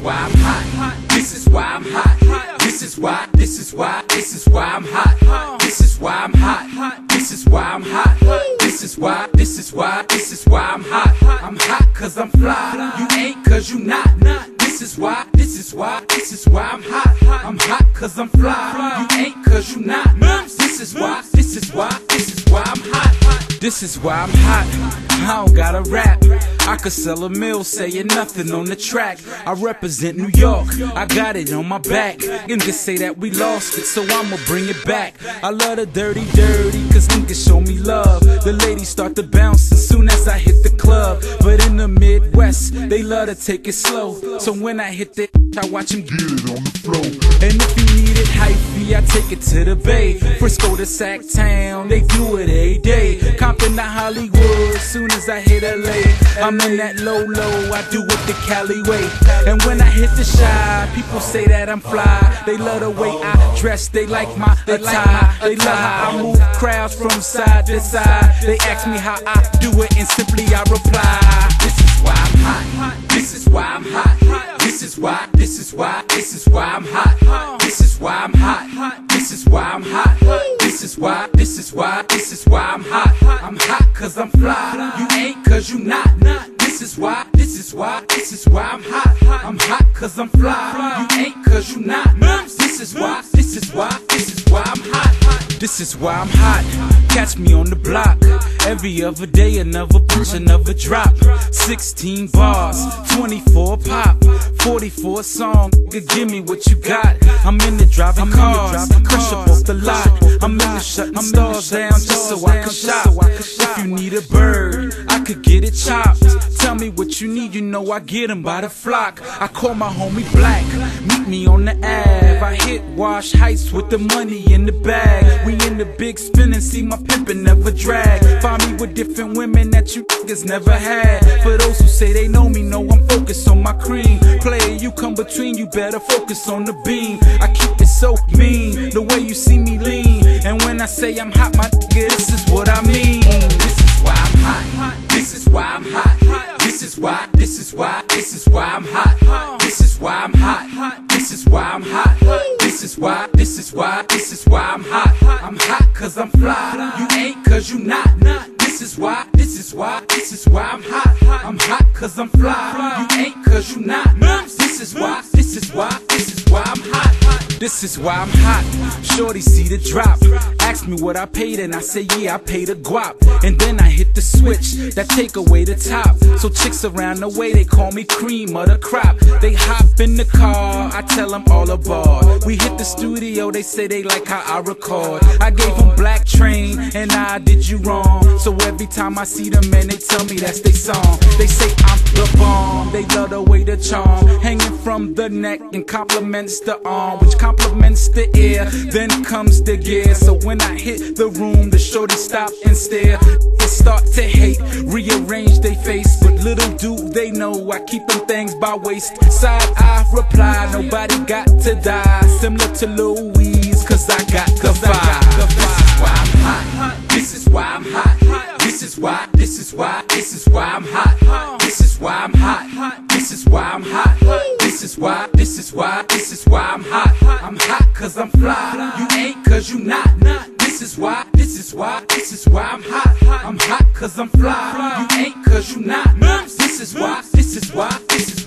why I'm hot. This is why I'm hot. This is why I'm hot. This is why I'm hot. This is why I'm hot. This is why I'm hot. I'm hot cause I'm fly. You ain't cause you not. This is why I'm hot. I'm hot cause I'm fly. You ain't cause you not. This is why I'm hot. This is why I'm hot. I don't gotta rap. I could sell a mill saying nothing on the track. I represent New York, I got it on my back. And just say that we lost it, so I'ma bring it back. I love the dirty, cause niggas show me love. The ladies start to bounce as soon as I hit the club. But in the Midwest, they love to take it slow. So when I hit that, I watch them get it on the floor. And if you need it hypey, I take it to the Bay. Frisco to Sacktown, they do it every day. Compton to Hollywood, soon as I hit LA. I'm in that low, I do it the Cali way. And when I hit the Chi, people say that I'm fly. They love the way I dress, they like my attire. They love how I move crowds from side to side. They ask me how I do it, and simply I reply, this is why I'm hot. This is why I'm hot. This is why I'm hot. This is why I'm hot. This is why I'm hot. This is why I'm hot. I'm hot cause I'm fly. You ain't cause you not. This is why I'm hot. I'm hot cause I'm fly. You ain't cause you not. This is why I'm hot. This is why I'm hot. Catch me on the block. Every other day another push, another drop. 16 bars, 24 pop, 44 song. Give me what you got. I'm in the driving cars, crush up off the lot. I'm in the shutting stars down just so I can shop. If you need a bird, I could get it chopped. Tell me what you need, you know I get them by the flock. I call my homie Black, meet me on the Ave. I hit Wash Heights with the money in the bag. We in the big spin and see my pimpin' never drag. Find me with different women that you niggas never had. For those who say they know me, know I'm focused on my cream. Player, you come between, you better focus on the beam. I keep it so mean, the way you see me lean. And when I say I'm hot, my nigga, this is what I mean. This is why I'm hot. This is why I'm hot. This is why I'm hot. This is why I'm hot. This is why I'm hot. This is why I'm hot. I'm hot cause I'm fly. You ain't cause you not. This is why I'm hot. I'm hot cause I'm fly. You ain't cause you not. This is why I'm hot. This is why I'm hot. Shorty see the drop. Ask me what I paid and I say yeah, I paid a guap. And then I hit the switch that take away the top. So chicks around the way, they call me cream of the crop. They hop in the car, I tell them all aboard. We hit the studio, they say they like how I record. I gave them Black Train and I did you wrong. So every time I see them, man, they tell me that's their song. They say I'm the bomb, they love the way the charm hanging from the neck and compliments the arm, which compliments the ear. Then comes the gear. So when I hit the room, the shorty stop and stare. They start to hate, rearrange their face, but little do they know I keep them things by waist. Side I reply, nobody got to die. Similar to Louise, cause I got the vibe. This is why I'm hot. This is why I'm hot. This is why I'm hot. This is why I'm hot. This is why I'm hot. This is why I'm hot. I'm hot cause I'm fly. You ain't cause you not. This is why I'm hot. I'm hot cause I'm fly. You ain't cause you not. This is why